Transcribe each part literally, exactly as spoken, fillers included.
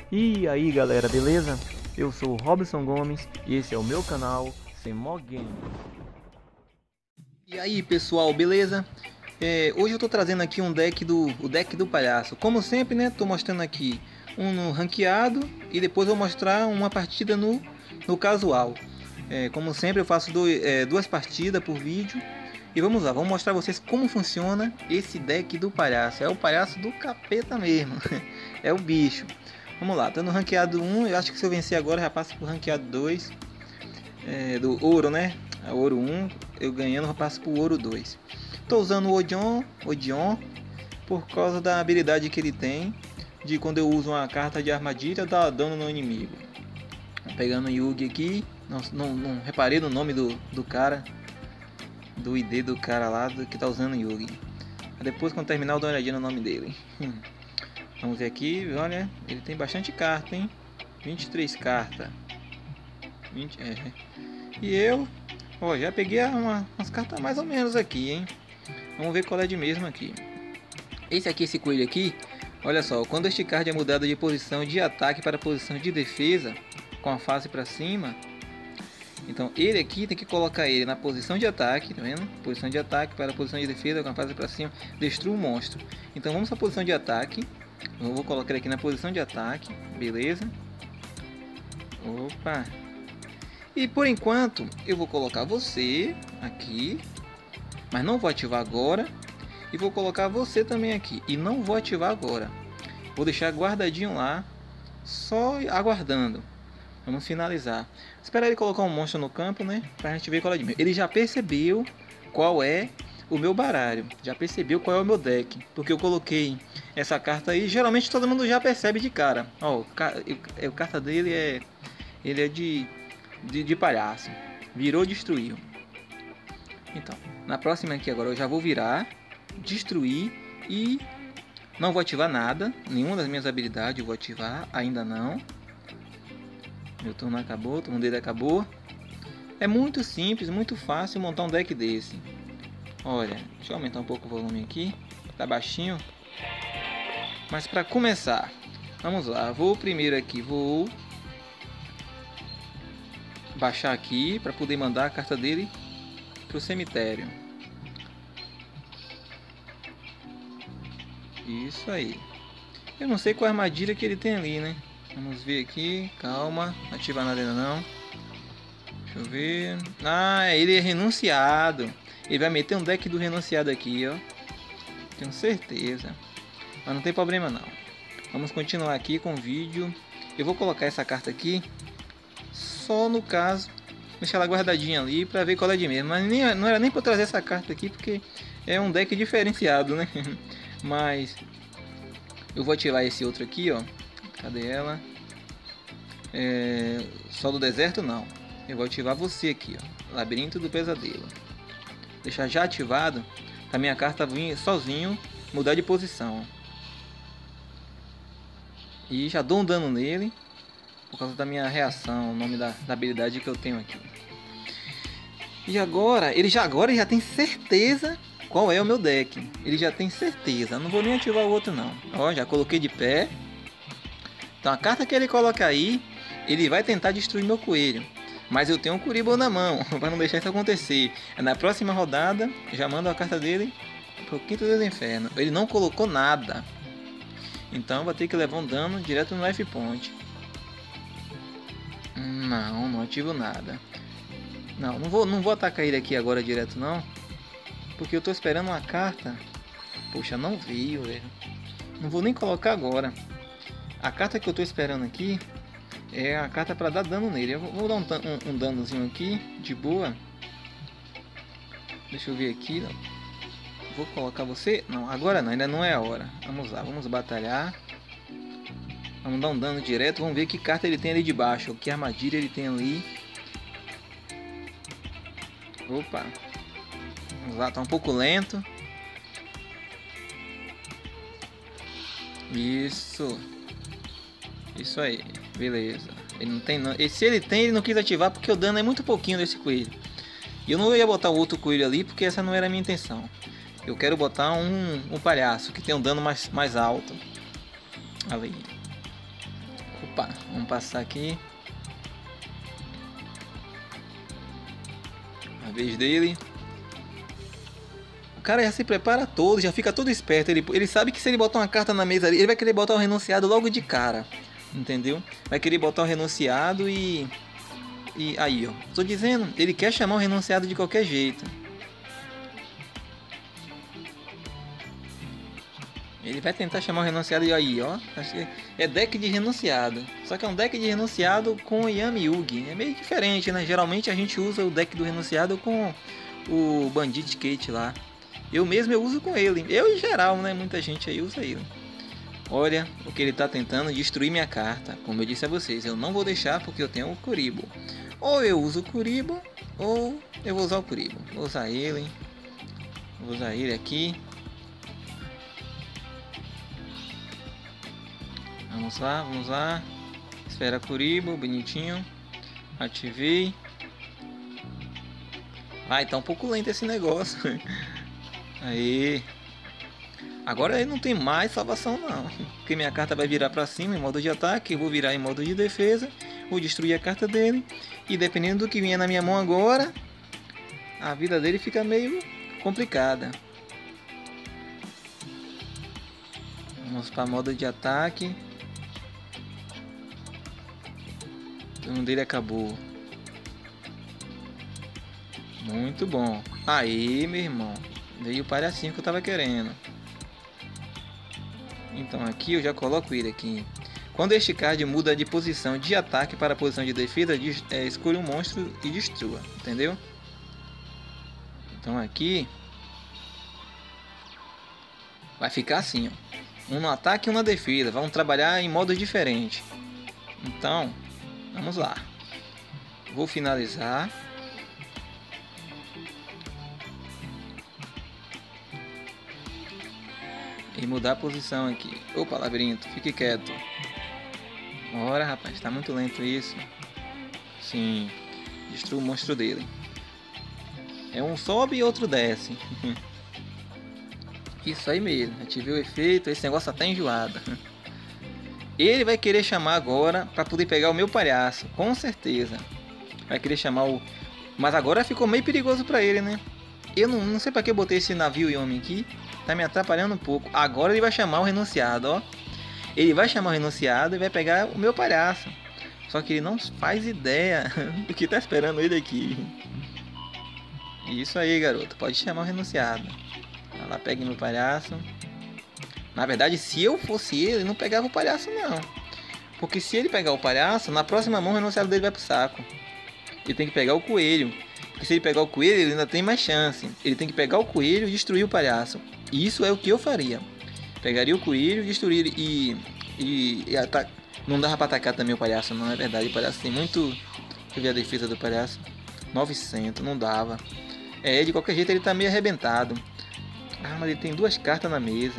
E aí galera, beleza? Eu sou o Robson Gomes e esse é o meu canal Semog. E aí pessoal, beleza? É, hoje eu tô trazendo aqui um deck do o deck do palhaço. Como sempre, né? Tô mostrando aqui um no ranqueado e depois vou mostrar uma partida no, no casual. É, como sempre eu faço dois, é, duas partidas por vídeo. E vamos lá, vamos mostrar a vocês como funciona esse deck do palhaço. É o palhaço do capeta mesmo. É o bicho. Vamos lá, tô no ranqueado um. Eu acho que se eu vencer agora já passo pro ranqueado dois. É, do ouro, né? A ouro um, eu ganhando, eu passo pro ouro dois. Tô usando o Odion, Odion por causa da habilidade que ele tem de quando eu uso uma carta de armadilha dar dano no inimigo. Pegando o Yugi aqui, não, não, não reparei no nome do, do cara, do I D do cara lá do, que tá usando o Yugi. Depois quando terminar eu dou uma olhadinha no nome dele. Hum. Vamos ver aqui, olha, ele tem bastante carta, hein? vinte e três cartas. vinte, é. E eu, ó, já peguei uma, umas cartas mais ou menos aqui, hein? Vamos ver qual é de mesmo aqui. Esse aqui, esse coelho aqui, olha só, quando este card é mudado de posição de ataque para posição de defesa, com a face para cima, então ele aqui tem que colocar ele na posição de ataque, tá vendo? Posição de ataque para posição de defesa, com a face para cima, destrua o monstro. Então vamos para a posição de ataque, eu vou colocar ele aqui na posição de ataque, beleza? Opa! E por enquanto eu vou colocar você aqui, mas não vou ativar agora. E vou colocar você também aqui e não vou ativar agora. Vou deixar guardadinho lá, só aguardando. Vamos finalizar. Esperar ele colocar um monstro no campo, né? Pra gente ver qual é de mim. Ele já percebeu qual é o meu baralho. Já percebeu qual é o meu deck. Porque eu coloquei essa carta aí. Geralmente todo mundo já percebe de cara. Ó, a carta dele é... Ele é de... De, de palhaço. Virou, destruiu. Então, na próxima aqui agora eu já vou virar, destruir e não vou ativar nada. Nenhuma das minhas habilidades eu vou ativar, ainda não. Meu turno acabou, o turno dele acabou. É muito simples, muito fácil montar um deck desse. Olha, deixa eu aumentar um pouco o volume aqui. Tá baixinho. Mas para começar, vamos lá. Vou primeiro aqui, vou... baixar aqui para poder mandar a carta dele pro cemitério. Isso aí. Eu não sei qual armadilha que ele tem ali, né? Vamos ver aqui. Calma. Não ativa nada ainda não. Deixa eu ver. Ah, ele é renunciado. Ele vai meter um deck do renunciado aqui, ó. Tenho certeza. Mas não tem problema não. Vamos continuar aqui com o vídeo. Eu vou colocar essa carta aqui só no caso, deixar ela guardadinha ali para ver qual é de mesmo. Mas nem, não era nem para trazer essa carta aqui porque é um deck diferenciado, né? Mas eu vou ativar esse outro aqui, ó. Cadê ela? É, só do deserto não. Eu vou ativar você aqui, ó. Labirinto do Pesadelo. Deixar já ativado para minha carta vir sozinho mudar de posição. E já dou um dano nele. Por causa da minha reação, o nome da, da habilidade que eu tenho aqui. E agora, ele já agora já tem certeza qual é o meu deck. Ele já tem certeza. Não vou nem ativar o outro não. Ó, já coloquei de pé. Então a carta que ele coloca aí, ele vai tentar destruir meu coelho. Mas eu tenho um Kuriboh na mão, para não deixar isso acontecer. Na próxima rodada, já mando a carta dele pro quinto dos infernos. Ele não colocou nada. Então vai ter que levar um dano direto no life point. Não, não ativo nada. Não, não vou, não vou atacar ele aqui agora direto não. Porque eu tô esperando uma carta. Poxa, não veio, velho. Não vou nem colocar agora. A carta que eu tô esperando aqui é a carta para dar dano nele. Eu vou, vou dar um, um, um danozinho aqui, de boa. Deixa eu ver aqui. Não. Vou colocar você? Não, agora não, ainda não é a hora. Vamos lá, vamos batalhar. Vamos dar um dano direto, vamos ver que carta ele tem ali de baixo, que armadilha ele tem ali. Opa. Vamos lá, tá um pouco lento. Isso. Isso aí, beleza. Ele não tem não. E se ele tem, ele não quis ativar porque o dano é muito pouquinho desse coelho. E eu não ia botar o outro coelho ali porque essa não era a minha intenção. Eu quero botar um, um palhaço que tem um dano mais, mais alto. Ali. Opa, vamos passar aqui. A vez dele. O cara já se prepara todo, já fica todo esperto. Ele, ele sabe que se ele botar uma carta na mesa ali, ele vai querer botar o renunciado logo de cara. Entendeu? Vai querer botar o renunciado e... E aí, ó. Tô dizendo, ele quer chamar o renunciado de qualquer jeito. Ele vai tentar chamar o renunciado e aí, ó. É deck de renunciado. Só que é um deck de renunciado com Yami Yugi. É meio diferente, né? Geralmente a gente usa o deck do renunciado com o Bandit Kate lá. Eu mesmo eu uso com ele. Eu em geral, né? Muita gente aí usa ele. Olha o que ele tá tentando, destruir minha carta. Como eu disse a vocês, eu não vou deixar porque eu tenho o Kuribo. Ou eu uso o Kuribo, ou eu vou usar o Kuribo. Vou usar ele. Vou usar ele aqui. Vamos lá, vamos lá. Esfera Kuribo, bonitinho. Ativei. Vai, tá um pouco lento esse negócio. Aí. Agora ele não tem mais salvação não. Porque minha carta vai virar pra cima em modo de ataque. Eu vou virar em modo de defesa. Vou destruir a carta dele. E dependendo do que vier na minha mão agora, a vida dele fica meio complicada. Vamos para modo de ataque. O turno dele acabou. Muito bom. Aí, meu irmão. Veio o palhacinho que eu tava querendo. Então aqui eu já coloco ele aqui. Quando este card muda de posição de ataque para a posição de defesa, é, escolha um monstro e destrua. Entendeu? Então aqui vai ficar assim, ó. Um no ataque e um na defesa. Vamos trabalhar em modo diferente. Então, vamos lá. Vou finalizar. E mudar a posição aqui. Opa, labirinto, fique quieto. Ora, rapaz, tá muito lento isso. Sim, destrua o monstro dele. É um sobe e outro desce. Isso aí mesmo, ativei o efeito. Esse negócio tá enjoado. Ele vai querer chamar agora para poder pegar o meu palhaço, com certeza. Vai querer chamar o... Mas agora ficou meio perigoso para ele, né? Eu não, não sei para que eu botei esse navio e homem aqui. Tá me atrapalhando um pouco. Agora ele vai chamar o renunciado, ó. Ele vai chamar o renunciado e vai pegar o meu palhaço. Só que ele não faz ideia do que tá esperando ele aqui. Isso aí, garoto. Pode chamar o renunciado. Vai lá, pegue meu palhaço. Na verdade, se eu fosse ele, não pegava o palhaço, não. Porque se ele pegar o palhaço, na próxima mão o renunciado dele vai pro saco. Ele tem que pegar o coelho. Porque se ele pegar o coelho, ele ainda tem mais chance. Ele tem que pegar o coelho e destruir o palhaço. Isso é o que eu faria. Pegaria o coelho, destruir e... E, e ataca... Não dava pra atacar também o palhaço, não é verdade. O palhaço tem muito... Deixa eu ver a defesa do palhaço. novecentos, não dava. É, de qualquer jeito ele tá meio arrebentado. Ah, mas ele tem duas cartas na mesa.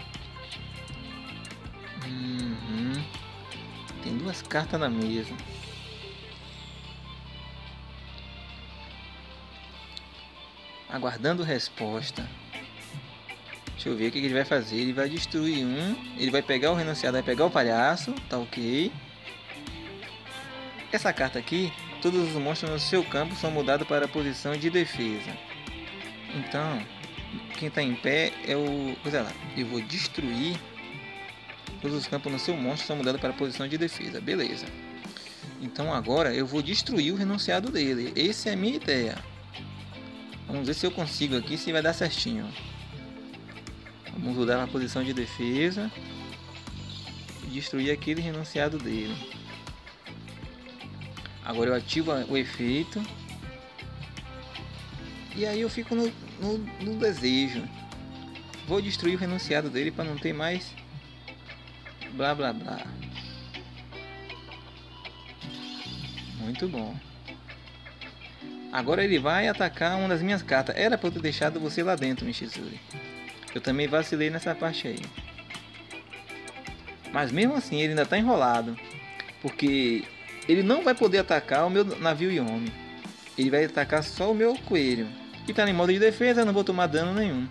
Uhum. Tem duas cartas na mesa. Aguardando resposta. Deixa eu ver o que ele vai fazer. Ele vai destruir um. Ele vai pegar o renunciado, vai pegar o palhaço. Tá ok. Essa carta aqui, todos os monstros no seu campo são mudados para a posição de defesa. Então, quem está em pé é o... Olha lá, eu vou destruir. Todos os campos no seu monstro são mudados para a posição de defesa. Beleza. Então agora eu vou destruir o renunciado dele. Essa é a minha ideia. Vamos ver se eu consigo aqui, se vai dar certinho. Vamos mudar a posição de defesa. E destruir aquele renunciado dele. Agora eu ativo o efeito. E aí eu fico no, no, no desejo. Vou destruir o renunciado dele para não ter mais blá blá blá. Muito bom. Agora ele vai atacar uma das minhas cartas. Era para eu ter deixado você lá dentro, Mishizuri. Eu também vacilei nessa parte aí. Mas mesmo assim ele ainda está enrolado. Porque ele não vai poder atacar o meu navio Yomi. Ele vai atacar só o meu coelho. E está em modo de defesa, não vou tomar dano nenhum.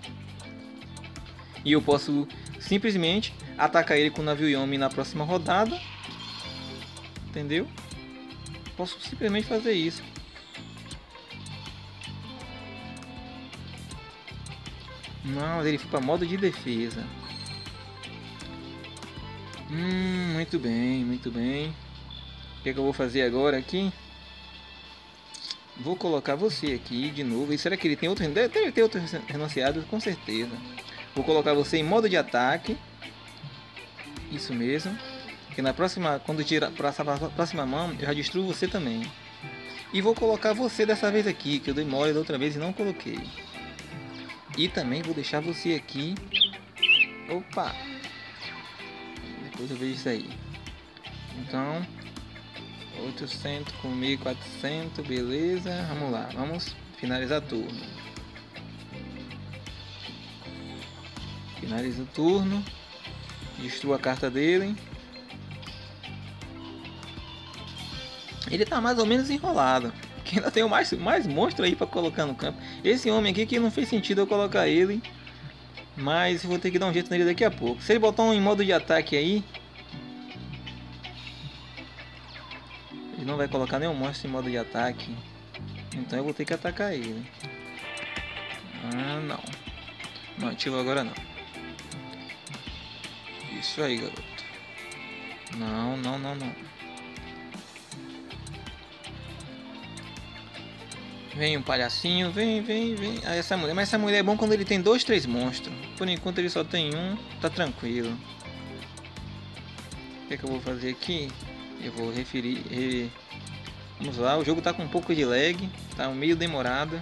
E eu posso simplesmente atacar ele com o navio Yomi na próxima rodada. entendeu? Posso simplesmente fazer isso. Não, ele foi para modo de defesa. Hum, muito bem, muito bem. O que é que eu vou fazer agora aqui? Vou colocar você aqui de novo. E será que ele tem outro? Deve ter outro renunciado, com certeza. Vou colocar você em modo de ataque. Isso mesmo. Que na próxima, quando tirar para a próxima mão, eu já destruo você também. E vou colocar você dessa vez aqui, que eu dei mole da outra vez e não coloquei. E também vou deixar você aqui. Opa! Depois eu vejo isso aí. Então, oitocentos com mil e quatrocentos, beleza. Vamos lá, vamos finalizar o turno. Finaliza o turno. Destrua a carta dele. Ele tá mais ou menos enrolado. Que ainda tem mais, mais monstro aí pra colocar no campo. Esse homem aqui que não fez sentido eu colocar ele. Mas vou ter que dar um jeito nele daqui a pouco. Se ele botar um em modo de ataque aí, ele não vai colocar nenhum monstro em modo de ataque. Então eu vou ter que atacar ele. Ah, não. Não ativa agora não. Isso aí, garoto. Não, não, não, não. Vem um palhacinho, vem, vem, vem. Ah, essa mulher. Mas essa mulher é bom quando ele tem dois, três monstros. Por enquanto ele só tem um, tá tranquilo. O que é que eu vou fazer aqui? Eu vou referir... Re... Vamos lá, o jogo tá com um pouco de lag. Tá meio demorado.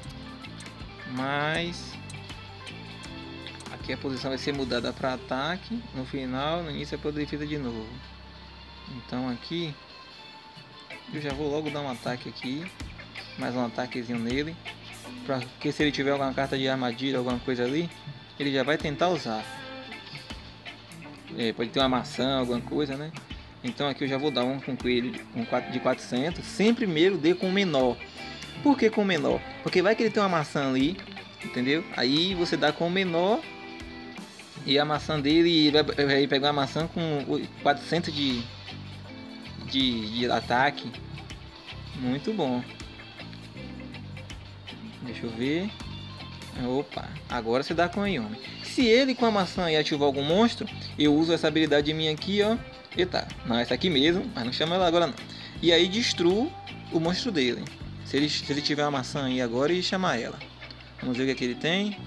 Mas... Aqui a posição vai ser mudada para ataque. No final, no início é para defesa de novo. Então aqui... Eu já vou logo dar um ataque aqui. Mais um ataquezinho nele, porque se ele tiver alguma carta de armadilha, alguma coisa ali, ele já vai tentar usar. É, pode ter uma maçã, alguma coisa, né? Então aqui eu já vou dar um com coelho de quatrocentos. Sempre primeiro dê com o menor. Por que com o menor? Porque vai que ele tem uma maçã ali, entendeu? Aí você dá com o menor e a maçã dele vai, vai pegar uma maçã com quatrocentos de, de, de ataque. Muito bom. Deixa eu ver. Opa, agora você dá com a Yumi. Se ele com a maçã e ativar algum monstro, eu uso essa habilidade minha aqui, ó. Eita, não, essa aqui mesmo, mas não chama ela agora não. E aí destruo o monstro dele. Se ele, se ele tiver uma maçã aí agora e chamar ela. Vamos ver o que, é que ele tem.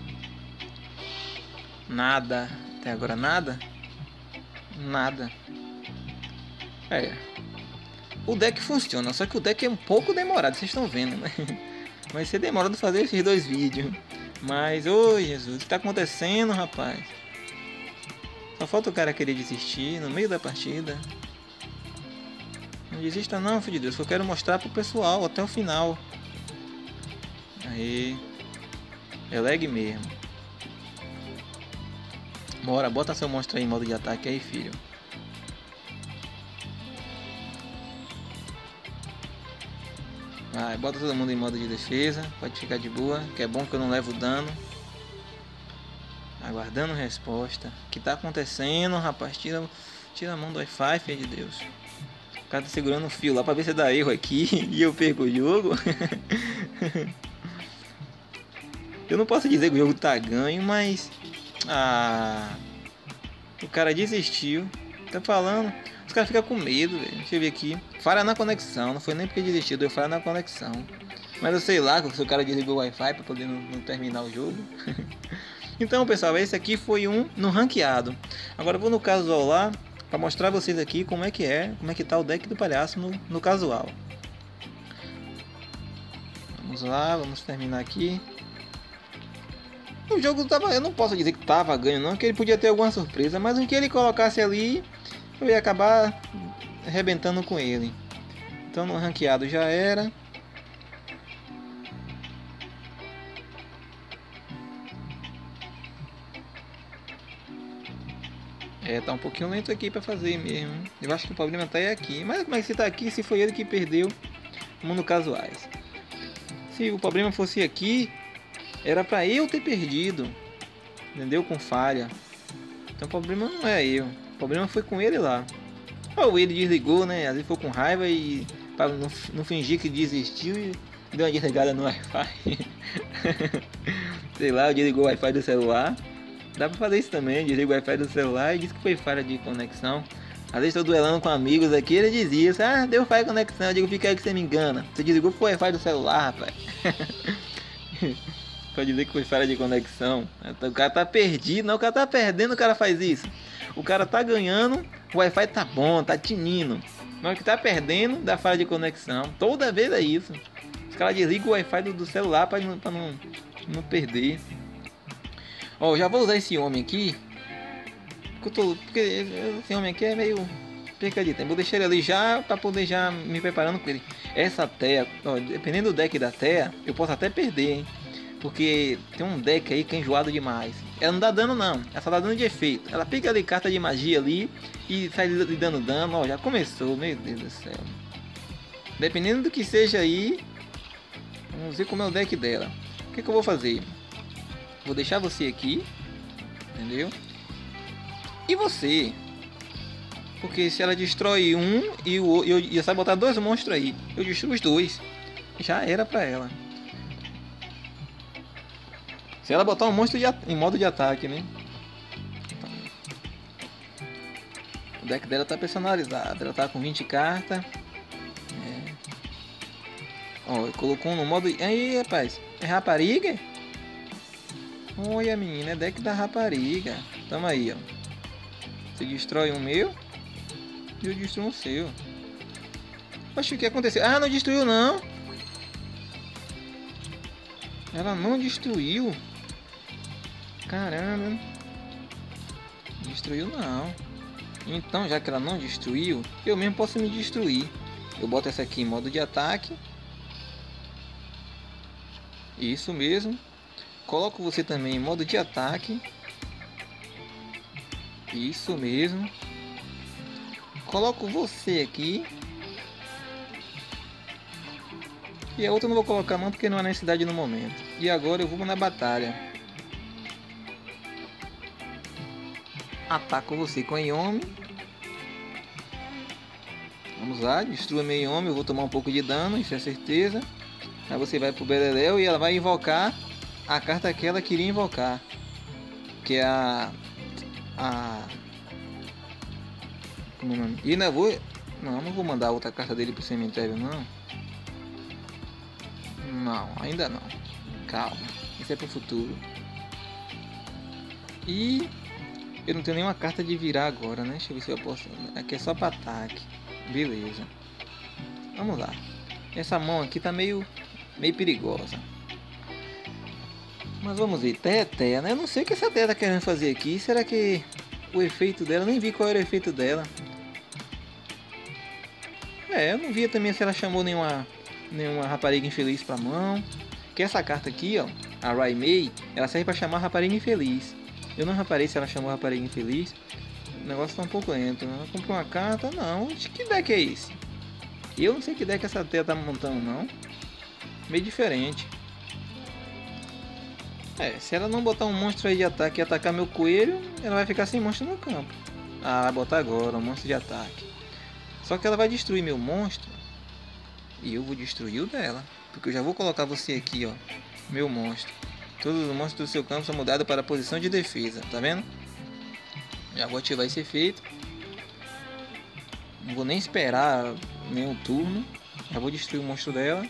Nada. Até agora nada. Nada. É. O deck funciona, só que o deck é um pouco demorado, vocês estão vendo, né? Vai ser demorado fazer esses dois vídeos. Mas, ô Jesus, o que tá acontecendo, rapaz? Só falta o cara querer desistir no meio da partida. Não desista não, filho de Deus, que eu quero mostrar pro pessoal até o final. Aí. É lag mesmo. Bora, bota seu monstro aí em modo de ataque aí, filho. Vai, bota todo mundo em modo de defesa. Pode ficar de boa, que é bom que eu não levo dano. Aguardando resposta. O que tá acontecendo, rapaz? Tira, tira a mão do Wi-Fi, filho de Deus. O cara tá segurando o fio lá pra ver se dá erro aqui e eu perco o jogo. Eu não posso dizer que o jogo tá ganho, mas... Ah... O cara desistiu. Tá falando... Os caras ficam com medo, velho. Deixa eu ver aqui. Falha na conexão. Não foi nem porque desistiu, deu falha na conexão. Mas eu sei lá, se o cara desligou o Wi-Fi pra poder não, não terminar o jogo. Então, pessoal, esse aqui foi um no ranqueado. Agora eu vou no casual lá, pra mostrar a vocês aqui como é que é, como é que tá o deck do palhaço no, no casual. Vamos lá, vamos terminar aqui. O jogo tava, eu não posso dizer que tava ganho não, que ele podia ter alguma surpresa, mas o que ele colocasse ali... Eu ia acabar arrebentando com ele. Então no ranqueado já era. É, tá um pouquinho lento aqui pra fazer mesmo. Eu acho que o problema tá aqui. Mas como é que se tá aqui se foi ele que perdeu no mundo casuais? Se o problema fosse aqui, era pra eu ter perdido. Entendeu? Com falha. Então o problema não é eu. O problema foi com ele lá. Ou ele desligou, né? Às vezes ficou com raiva e para não, não fingir que desistiu e deu uma desligada no Wi-Fi. Sei lá, desligou o Wi-Fi do celular. Dá pra fazer isso também, desliga o Wi-Fi do celular e diz que foi falha de conexão. Às vezes tô duelando com amigos aqui, ele dizia isso, ah, deu falha de conexão, eu digo, fica aí que você me engana. Você desligou o Wi-Fi do celular, rapaz. Pode dizer que foi falha de conexão. O cara tá perdido, não, o cara tá perdendo, o cara faz isso. O cara tá ganhando, o Wi-Fi tá bom, tá tinindo. Mas o que tá perdendo, dá falha de conexão. Toda vez é isso. Os caras desligam o Wi-Fi do, do celular pra, não, pra não, não perder. Ó, já vou usar esse homem aqui. Porque, eu tô, porque esse homem aqui é meio perca de tempo. Vou deixar ele ali já pra poder já me preparando com ele. Essa Thea, ó, dependendo do deck da Thea, eu posso até perder, hein? Porque tem um deck aí que é enjoado demais. Ela não dá dano não, ela só dá dano de efeito. Ela pica ali carta de magia ali e sai lhe dando dano. Ó, já começou, meu Deus do céu. Dependendo do que seja aí, vamos ver como é o deck dela. O que, que eu vou fazer? Vou deixar você aqui, entendeu? E você, porque se ela destrói um e o eu ia sabe botar dois monstros aí, eu destruo os dois, já era pra ela. Se ela botar um monstro de em modo de ataque, né? O deck dela tá personalizado, ela tá com vinte cartas. É. Ó, colocou um no modo. Aí, rapaz, é rapariga? Olha, menina, é deck da rapariga. Tamo aí, ó. Você destrói um meu e eu destruo um seu. Poxa, o que aconteceu? Ah, não destruiu não. Ela não destruiu. Caramba. Destruiu não. Então, já que ela não destruiu, eu mesmo posso me destruir. Eu boto essa aqui em modo de ataque. Isso mesmo. Coloco você também em modo de ataque. Isso mesmo. Coloco você aqui. E a outra eu não vou colocar não, porque não há necessidade no momento. E agora eu vou na batalha. Ataco você com a Yomi. Vamos lá, destrua meu Yomi. Eu vou tomar um pouco de dano, isso é certeza. Aí você vai pro Beleléu e ela vai invocar a carta que ela queria invocar, que é a a como é o nome? E ainda vou não, não vou mandar outra carta dele pro cemitério não. Não, ainda não. Calma, isso é pro futuro. E eu não tenho nenhuma carta de virar agora, né? Deixa eu ver se eu posso. Aqui é só para ataque. Beleza. Vamos lá. Essa mão aqui tá meio meio perigosa. Mas vamos ver, Teia, né? Eu não sei o que essa Teia tá querendo fazer aqui. Será que o efeito dela, eu nem vi qual era o efeito dela. É, eu não via também se ela chamou nenhuma, nenhuma rapariga infeliz pra mão. Que essa carta aqui, ó, a Raimei, ela serve pra chamar rapariga infeliz. Eu não reparei se ela chamou rapariga infeliz. O negócio tá um pouco lento. Ela comprou uma carta, não. Que deck é esse? Eu não sei que deck essa Teia tá montando, não. Meio diferente. É, se ela não botar um monstro aí de ataque e atacar meu coelho, ela vai ficar sem monstro no campo. Ah, vai botar agora um monstro de ataque. Só que ela vai destruir meu monstro e eu vou destruir o dela. Porque eu já vou colocar você aqui, ó. Meu monstro. Todos os monstros do seu campo são mudados para a posição de defesa, tá vendo? Já vou ativar esse efeito. Não vou nem esperar nenhum turno. Já vou destruir o monstro dela.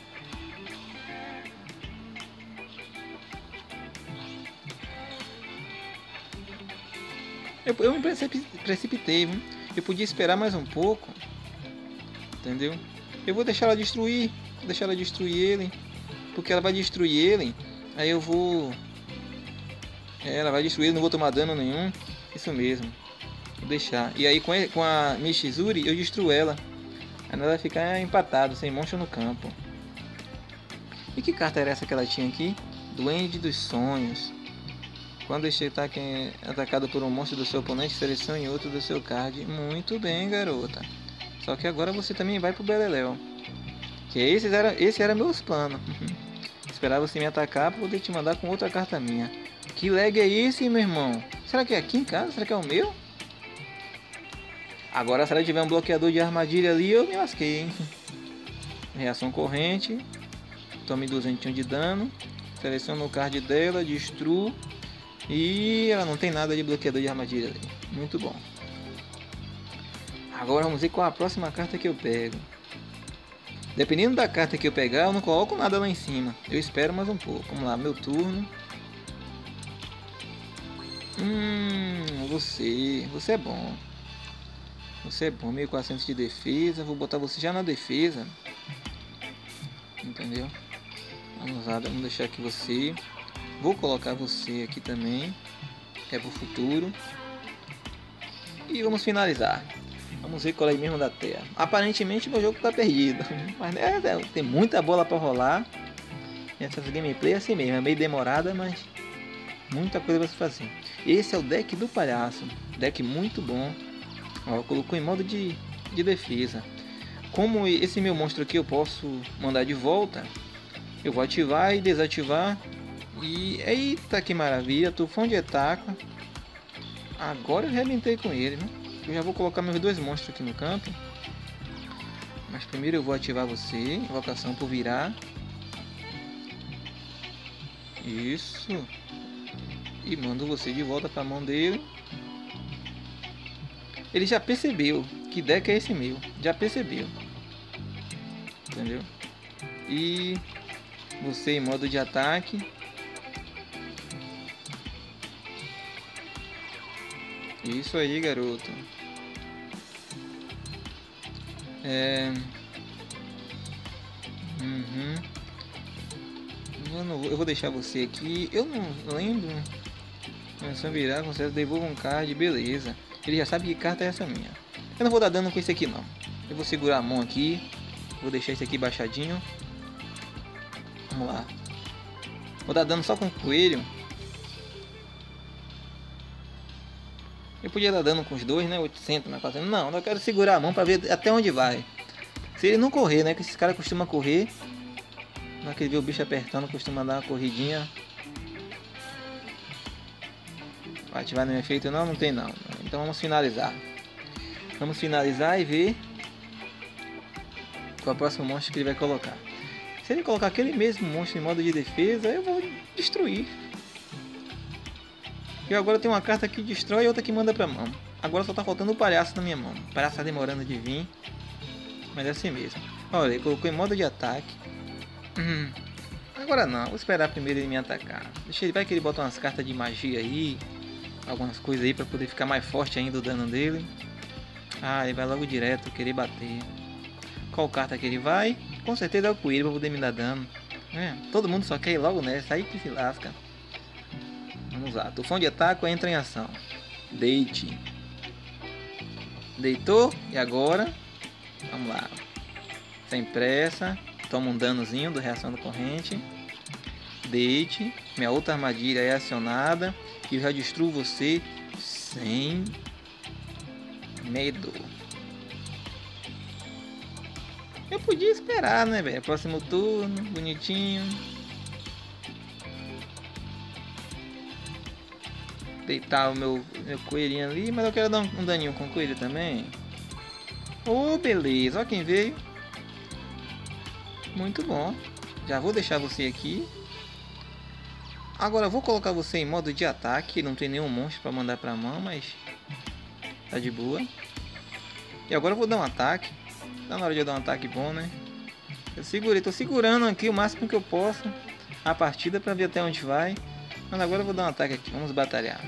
Eu, eu me precipitei, viu? Eu podia esperar mais um pouco. Entendeu? Eu vou deixar ela destruir. Vou deixar ela destruir ele. Porque ela vai destruir ele. Aí eu vou... É, ela vai destruir ele, não vou tomar dano nenhum. Isso mesmo. Vou deixar. E aí com, ele, com a Mishizuri eu destruo ela. Aí ela vai ficar empatado, sem monstro no campo. E que carta era essa que ela tinha aqui? Duende dos Sonhos. Quando este ataque é atacado por um monstro do seu oponente, selecione outro do seu card. Muito bem, garota. Só que agora você também vai pro Beleléu. Que esse era, esse era meus planos. Esperar você me atacar para poder te mandar com outra carta minha. Que lag é esse, meu irmão? Será que é aqui em casa? Será que é o meu? Agora se ela tiver um bloqueador de armadilha ali, eu me lasquei, hein? Reação corrente. Tome duzentos de dano. Seleciono o card dela, destruo. E ela não tem nada de bloqueador de armadilha ali. Muito bom. Agora vamos ver qual a próxima carta que eu pego. Dependendo da carta que eu pegar, eu não coloco nada lá em cima. Eu espero mais um pouco. Vamos lá, meu turno. Hum, você. Você é bom. Você é bom. mil e quatrocentos de defesa. Vou botar você já na defesa. Entendeu? Vamos lá, vamos deixar aqui você. Vou colocar você aqui também. Que é pro futuro. E vamos finalizar. Vamos ver qual é mesmo da Terra. Aparentemente meu jogo tá perdido. Mas é, é, tem muita bola para rolar. Essas gameplay é assim mesmo. É meio demorada, mas muita coisa para se fazer. Esse é o deck do palhaço. Deck muito bom. Ó, colocou em modo de, de defesa. Como esse meu monstro aqui eu posso mandar de volta, eu vou ativar e desativar. E eita que maravilha, tufão de etaca. Agora eu arrebentei com ele, né? Eu já vou colocar meus dois monstros aqui no campo. Mas primeiro eu vou ativar você, invocação por virar. Isso. E mando você de volta para a mão dele. Ele já percebeu que deck é esse meu. Já percebeu. Entendeu? E você em modo de ataque. Isso aí, garoto. É... Uhum. Eu, não vou, eu vou deixar você aqui. Eu não lembro. Começou a virar, consegue devolver um card, beleza. Ele já sabe que carta é essa minha. Eu não vou dar dano com esse aqui não. Eu vou segurar a mão aqui. Vou deixar esse aqui baixadinho. Vamos lá. Vou dar dano só com o coelho. Eu podia dar dano com os dois, né? oitocentos, né? quatrocentos. Não, eu quero segurar a mão para ver até onde vai. Se ele não correr, né? Que esses caras costumam correr. Na hora que ele vê o bicho apertando, costuma dar uma corridinha. Vai ativar nenhum efeito? Não, não tem não. Então vamos finalizar. Vamos finalizar e ver qual é o próximo monstro que ele vai colocar. Se ele colocar aquele mesmo monstro em modo de defesa, eu vou destruir. E agora tem uma carta que destrói e outra que manda pra mão. Agora só tá faltando o palhaço na minha mão. O palhaço tá demorando de vir. Mas é assim mesmo. Olha, ele colocou em modo de ataque. Hum. Agora não, vou esperar primeiro ele me atacar. Deixa ele, vai que ele bota umas cartas de magia aí. Algumas coisas aí pra poder ficar mais forte ainda o dano dele. Ah, ele vai logo direto querer bater. Qual carta que ele vai? Com certeza é o coelho pra poder me dar dano. É, todo mundo só quer ir logo nessa, aí que se lasca. Vamos lá, tufão de ataque entra em ação. Deite. Deitou, e agora? Vamos lá. Sem pressa. Toma um danozinho do reação da corrente. Deite. Minha outra armadilha é acionada. E eu já destruo você sem medo. Eu podia esperar, né, velho? Próximo turno, bonitinho. Deitar o meu, meu coelhinho ali, mas eu quero dar um, um daninho com o coelho também. Oh, beleza, ó quem veio. Muito bom. Já vou deixar você aqui. Agora eu vou colocar você em modo de ataque. Não tem nenhum monstro para mandar pra mão, mas tá de boa. E agora eu vou dar um ataque. Tá na hora de eu dar um ataque bom, né? Eu segurei, tô segurando aqui o máximo que eu posso a partida para ver até onde vai. Mas agora eu vou dar um ataque aqui, vamos batalhar.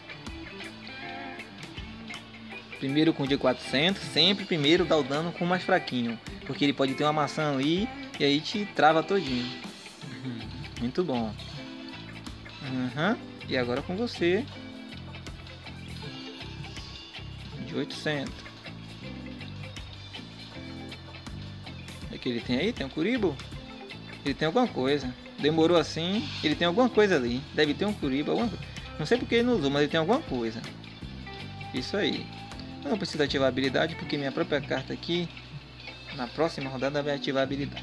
Primeiro com o de quatrocentos, sempre primeiro dá o dano com o mais fraquinho. Porque ele pode ter uma maçã ali e aí te trava todinho. Uhum, muito bom. Uhum. E agora com você. De oitocentos. O que ele tem aí? Tem um Kuribo? Ele tem alguma coisa. Demorou assim. Ele tem alguma coisa ali. Deve ter um Kuribo. Alguma... Não sei porque ele não usou, mas ele tem alguma coisa. Isso aí. Eu não preciso ativar a habilidade porque minha própria carta aqui na próxima rodada vai ativar a habilidade.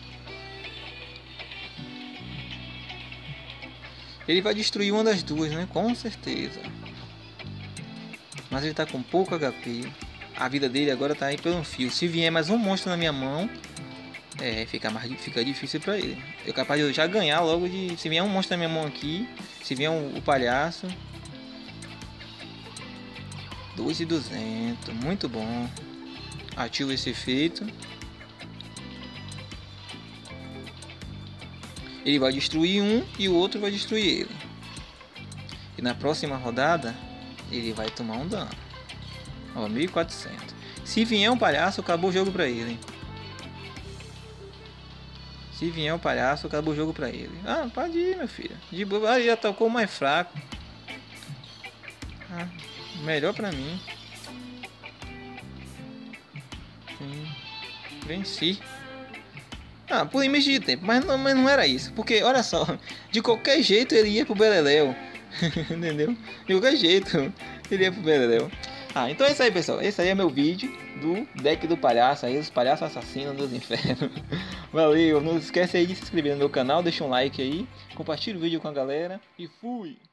Ele vai destruir uma das duas, né? Com certeza. Mas ele tá com pouco H P. a vida dele agora tá aí pelo fio. Se vier mais um monstro na minha mão, é, fica, mais, fica difícil pra ele. Eu capaz de eu já ganhar logo de... Se vier um monstro na minha mão aqui, se vier um, o palhaço... dois mil e duzentos, muito bom. Ativo esse efeito. Ele vai destruir um e o outro vai destruir ele. E na próxima rodada, ele vai tomar um dano. Ó, mil e quatrocentos. Se vier um palhaço, acabou o jogo pra ele. Se vier um palhaço, acabou o jogo pra ele. Ah, pode ir, meu filho. De boa, ele já tocou o mais fraco. Ah, melhor pra mim. Sim. Venci. Ah, por limite de tempo. Mas não, mas não era isso. Porque, olha só. De qualquer jeito ele ia pro Beleléu. Entendeu? De qualquer jeito ele ia pro Beleléu. Ah, então é isso aí, pessoal. Esse aí é meu vídeo do deck do palhaço aí, os palhaços assassinos dos infernos. Valeu, não esquece aí de se inscrever no meu canal, deixa um like aí, compartilha o vídeo com a galera e fui!